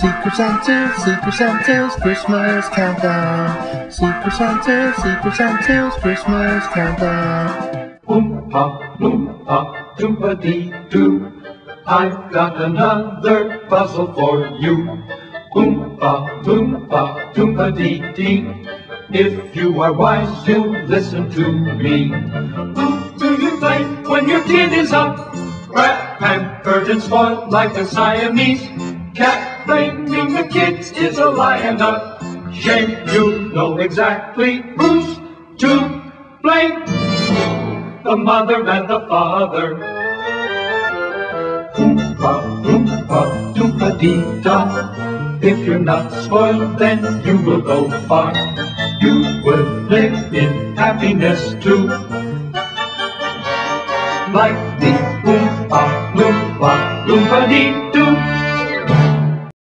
Secret Santa's Christmas countdown. Secret Santa's Christmas countdown. Oompa, loompa, doompa-dee-doo. I've got another puzzle for you. Oompa, loompa, doompa-dee-dee. If you are wise, you'll listen to me. Who do you play when your kid is up? Rat, pampered and spoiled like a Siamese cat. Blaming the kids is a lie and a shame. You know exactly who's to blame. The mother and the father. Oompa, loompa, doompa-dee-da. If you're not spoiled, then you will go far. You will live in happiness too. Like the Oompa, loompa, doompa-dee-doo.